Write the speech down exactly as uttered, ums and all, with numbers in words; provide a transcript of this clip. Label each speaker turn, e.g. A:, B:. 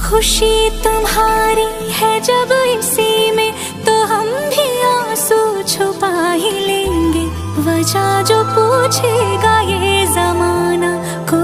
A: खुशी तुम्हारी है जब इसी में, तो हम भी आंसू छुपा ही लेंगे। वजह जो पूछेगा ये